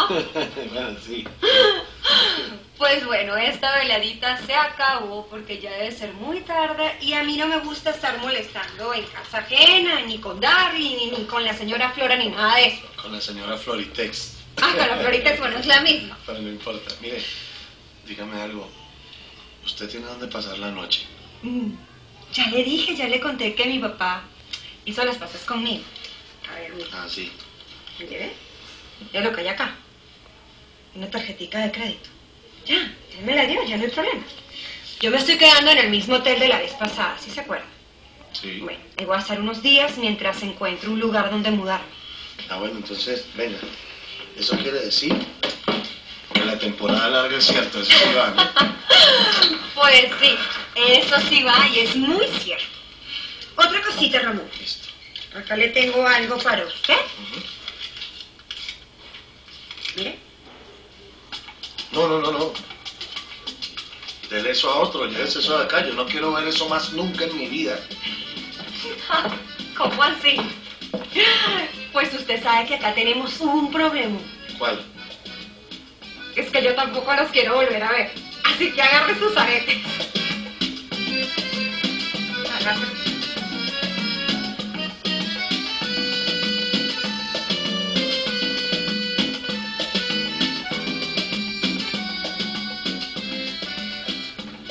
Bueno, sí. Pues bueno, esta veladita se acabó porque ya debe ser muy tarde y a mí no me gusta estar molestando en casa ajena, ni con Darry, ni con la señora Flora, ni nada de eso. Con la señora Floritex. Ah, con la Floritex, bueno, es la misma. Pero no importa. Mire, dígame algo. ¿Usted tiene dónde pasar la noche? Ya le dije, ya le conté que mi papá hizo las paces conmigo. A ver, mira. Ah, sí. ¿Mire? Es lo que hay acá. Una tarjetica de crédito. Ya, él me la dio, ya no hay problema. Yo me estoy quedando en el mismo hotel de la vez pasada, ¿sí se acuerdan? Sí. Bueno, ahí voy a estar unos días mientras encuentro un lugar donde mudarme. Ah, bueno, entonces, venga. Eso quiere decir que la temporada larga es cierto, eso sí va, ¿no? Pues sí, eso sí va y es muy cierto. Otra cosita, Ramón. Listo. Acá le tengo algo para usted. Mire. No. Dele eso a otro, llévese eso de acá. Yo no quiero ver eso más nunca en mi vida. ¿Cómo así? Pues usted sabe que acá tenemos un problema. ¿Cuál? Es que yo tampoco los quiero volver a ver. Así que agarre sus aretes. Agarre.